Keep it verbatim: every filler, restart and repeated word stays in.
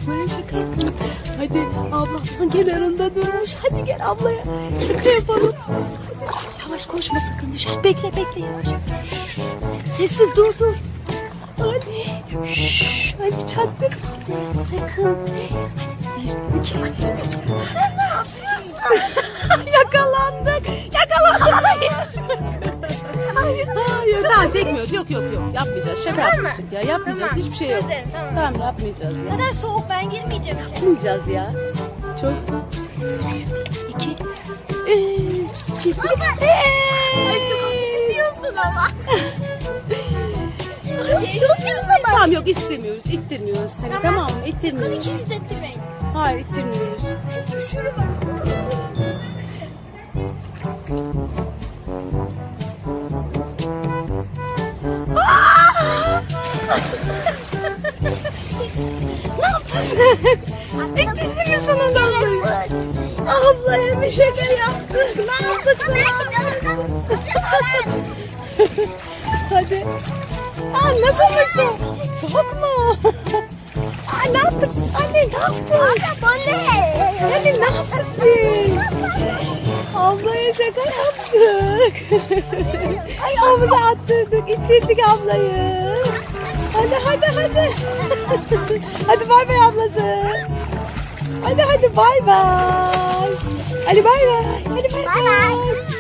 ablaya şaka yapalım. Hadi ablamızın kenarında durmuş. Hadi gel ablaya şaka yapalım. Hadi. Yavaş koşma sakın düşer. Bekle bekle yavaş. Sessiz dur dur. Hadi. Şşş, hadi çaktırma. Sakın. Hadi bir, iki, üç. Sen ne yapıyorsun? Yakalandık. Yakalandık. Hayır. Hayır. Hayır. Tamam çekmiyoruz. Yok yok yok. Yapmayacağız. Şaka Tamam mı? yapmıştık ya. Yapmayacağız. Tamam. Hiçbir şey yok. Güzel, tamam. Tamam yapmayacağız ya. Neden soğuk, ben girmeyeceğim içeri. Yapmayacağız ya. Çok soğuk. İki. Üç. Bir. Ay çok istiyorsun ama. Çok güzel ama. Tamam yok istemiyoruz. İttirmiyoruz seni. Tamam, tamam mı? Sakın İttirmiyoruz. ikiniz ettirmeyin. Hayır ittirmiyoruz. Çünkü üşürüm. Ne yaptın sen? İttirdin mi sonunda ablayı? Ablaya bir şaka yaptık. Ne yaptık sana? Hadi. Aa nasıl mı? Soğuk mu? Aa ne yaptık? Anne ne yaptık? Anne. Hadi ne yaptık biz? Ablaya şaka yaptık. Havuza attırdık, ittirdik ablayı. Hadi hadi hadi. Hadi bay bay ablası. Hadi hadi bay bay. Hadi bay bay. Hadi bay bay.